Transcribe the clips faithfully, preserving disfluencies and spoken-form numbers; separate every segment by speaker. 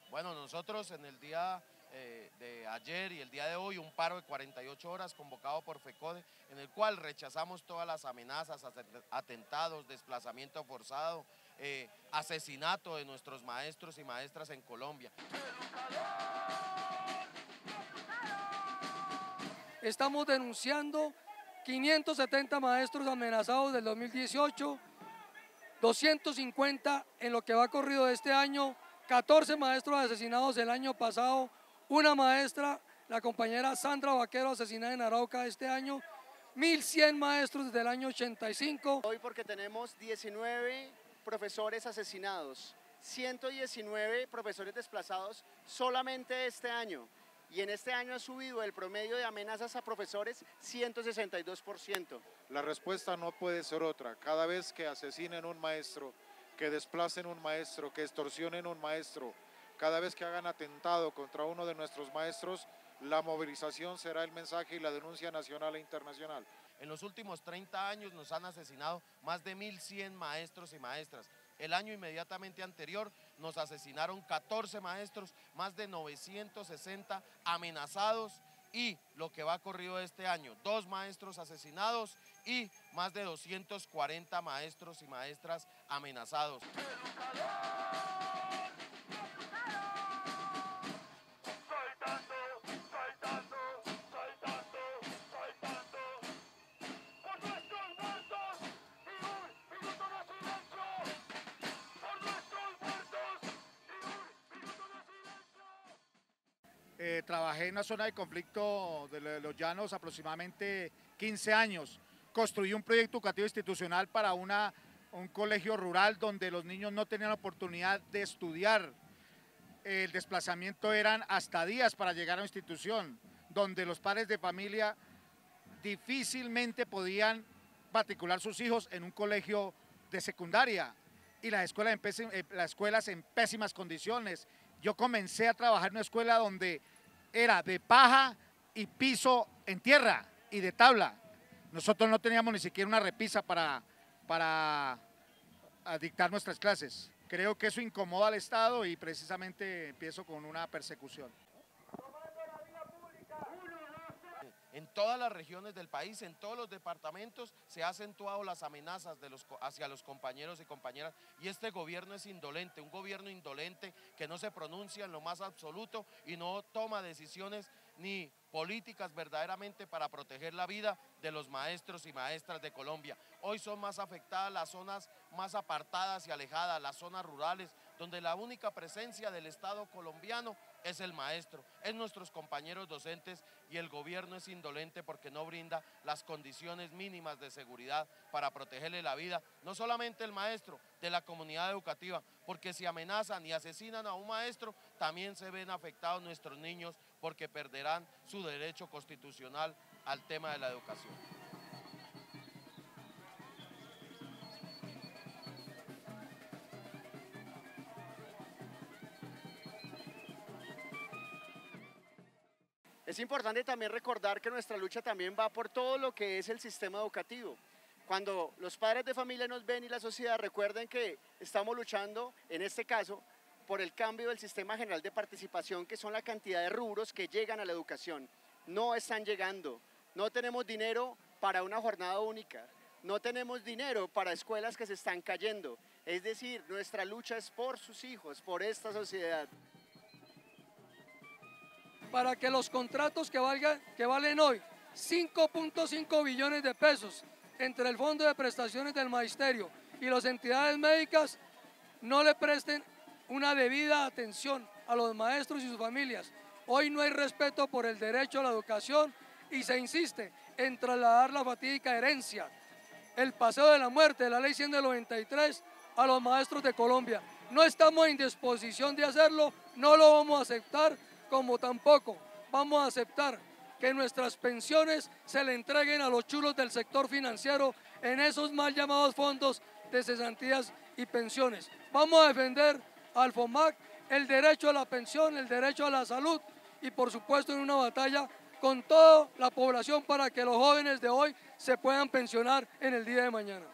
Speaker 1: Bueno, nosotros en el día eh, de ayer y el día de hoy, un paro de cuarenta y ocho horas convocado por FECODE, en el cual rechazamos todas las amenazas, atentados, desplazamiento forzado, eh, asesinato de nuestros maestros y maestras en Colombia.
Speaker 2: Estamos denunciando quinientos setenta maestros amenazados del dos mil dieciocho, doscientos cincuenta en lo que va corrido de este año, catorce maestros asesinados el año pasado, una maestra, la compañera Sandra Vaquero, asesinada en Arauca este año, mil cien maestros desde el año ochenta y cinco.
Speaker 3: Hoy porque tenemos diecinueve profesores asesinados, ciento diecinueve profesores desplazados solamente este año. Y en este año ha subido el promedio de amenazas a profesores ciento sesenta y dos por ciento.
Speaker 4: La respuesta no puede ser otra. Cada vez que asesinen un maestro, que desplacen un maestro, que extorsionen un maestro, cada vez que hagan atentado contra uno de nuestros maestros, la movilización será el mensaje y la denuncia nacional e internacional.
Speaker 1: En los últimos treinta años nos han asesinado más de mil cien maestros y maestras. El año inmediatamente anterior nos asesinaron catorce maestros, más de novecientos sesenta amenazados y lo que va corrido este año, dos maestros asesinados y más de doscientos cuarenta maestros y maestras amenazados.
Speaker 5: Eh, trabajé en una zona de conflicto de los Llanos aproximadamente quince años. Construí un proyecto educativo institucional para una, un colegio rural donde los niños no tenían oportunidad de estudiar. El desplazamiento eran hasta días para llegar a una institución, donde los padres de familia difícilmente podían matricular sus hijos en un colegio de secundaria y las escuelas en, las escuelas en pésimas condiciones. Yo comencé a trabajar en una escuela donde era de paja y piso en tierra y de tabla. Nosotros no teníamos ni siquiera una repisa para, para dictar nuestras clases. Creo que eso incomoda al Estado y precisamente empiezo con una persecución.
Speaker 1: En todas las regiones del país, en todos los departamentos, se han acentuado las amenazas de los, hacia los compañeros y compañeras. Y este gobierno es indolente, un gobierno indolente que no se pronuncia en lo más absoluto y no toma decisiones ni políticas verdaderamente para proteger la vida de los maestros y maestras de Colombia. Hoy son más afectadas las zonas más apartadas y alejadas, las zonas rurales, donde la única presencia del Estado colombiano es el maestro, es nuestros compañeros docentes y el gobierno es indolente porque no brinda las condiciones mínimas de seguridad para protegerle la vida, no solamente el maestro, de la comunidad educativa, porque si amenazan y asesinan a un maestro, también se ven afectados nuestros niños porque perderán su derecho constitucional al tema de la educación.
Speaker 3: Es importante también recordar que nuestra lucha también va por todo lo que es el sistema educativo. Cuando los padres de familia nos ven y la sociedad, recuerden que estamos luchando, en este caso, por el cambio del sistema general de participación, que son la cantidad de rubros que llegan a la educación. No están llegando, no tenemos dinero para una jornada única, no tenemos dinero para escuelas que se están cayendo. Es decir, nuestra lucha es por sus hijos, por esta sociedad.
Speaker 2: Para que los contratos que, valgan, que valen hoy cinco punto cinco billones de pesos entre el Fondo de Prestaciones del Magisterio y las entidades médicas no le presten una debida atención a los maestros y sus familias. Hoy no hay respeto por el derecho a la educación y se insiste en trasladar la fatídica herencia, el paseo de la muerte de la ley cien del noventa y tres a los maestros de Colombia. No estamos en disposición de hacerlo, no lo vamos a aceptar, como tampoco vamos a aceptar que nuestras pensiones se le entreguen a los chulos del sector financiero en esos mal llamados fondos de cesantías y pensiones. Vamos a defender al FOMAC el derecho a la pensión, el derecho a la salud y por supuesto en una batalla con toda la población para que los jóvenes de hoy se puedan pensionar en el día de mañana.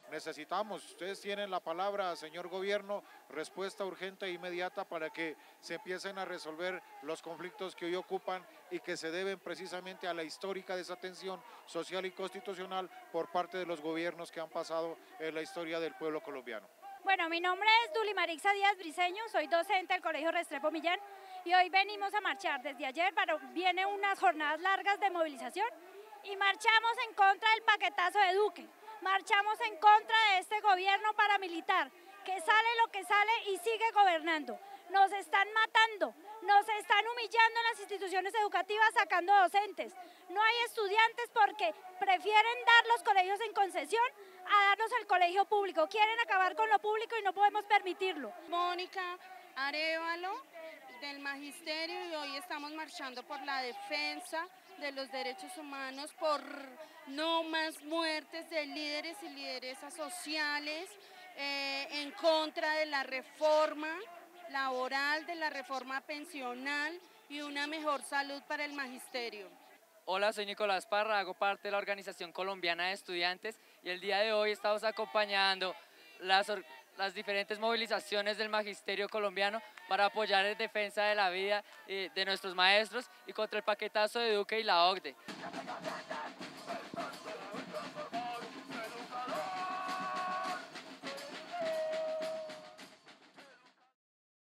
Speaker 4: necesitamos, ustedes tienen la palabra, señor gobierno, respuesta urgente e inmediata para que se empiecen a resolver los conflictos que hoy ocupan y que se deben precisamente a la histórica desatención social y constitucional por parte de los gobiernos que han pasado en la historia del pueblo colombiano.
Speaker 6: Bueno, mi nombre es Duli Marixa Díaz Briceño, soy docente del Colegio Restrepo Millán y hoy venimos a marchar desde ayer, pero vienen unas jornadas largas de movilización y marchamos en contra del paquetazo de Duque, marchamos en contra de este gobierno paramilitar que sale lo que sale y sigue gobernando. Nos están matando, nos están humillando en las instituciones educativas sacando docentes. No hay estudiantes porque prefieren dar los colegios en concesión a darnos el colegio público. Quieren acabar con lo público y no podemos permitirlo.
Speaker 7: Mónica Arévalo, del Magisterio, y hoy estamos marchando por la defensa de los derechos humanos, por no más muertes de líderes y lideresas sociales, eh, en contra de la reforma laboral, de la reforma pensional y una mejor salud para el magisterio.
Speaker 8: Hola, soy Nicolás Parra, hago parte de la Organización Colombiana de Estudiantes y el día de hoy estamos acompañando las, las diferentes movilizaciones del magisterio colombiano para apoyar en defensa de la vida de nuestros maestros y contra el paquetazo de Duque y la O C D E.